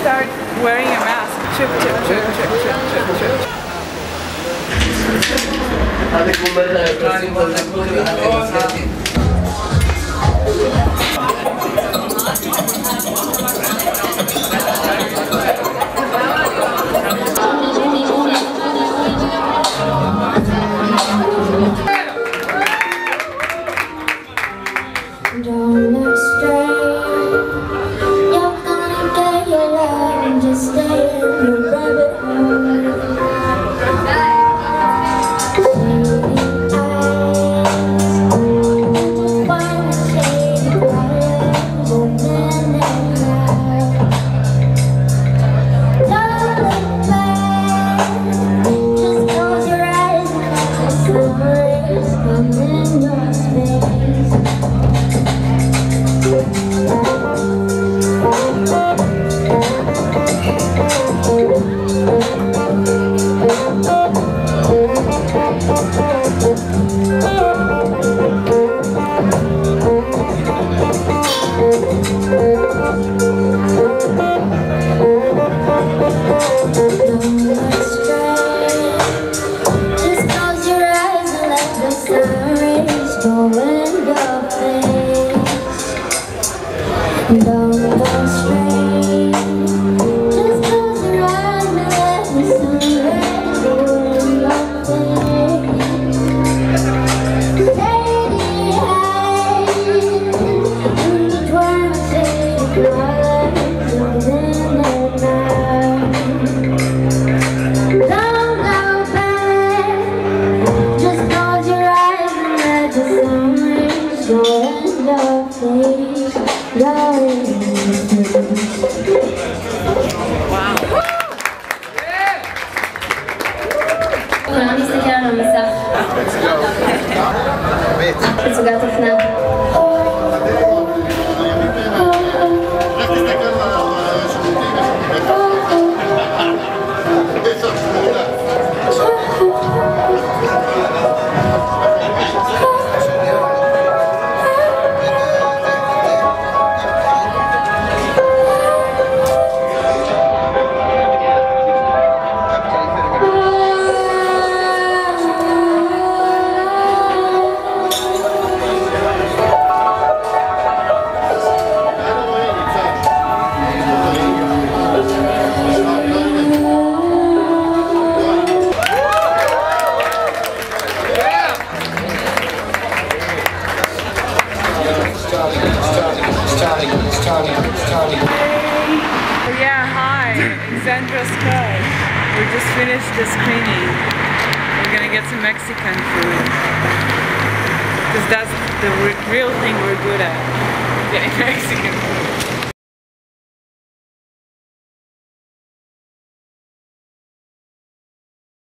start wearing a mask. Chip, chip, chip, chip, chip, chip, chip. Don't look straight. You're gonna get your love and just stay in your rabbit hole. Don't go straight. Just close your eyes and let the sun rays go in your face. Lady, hide in the dark, take your life within the night. Don't go back. Just close your eyes and let the sun rays go in your face. Wow. כולם מסתכל על המסך. תצוגת אופנה. Yeah, hi, ZenDressCut. We just finished the screening. We're gonna get some Mexican food. Because that's the real thing we're good at. Getting Mexican food.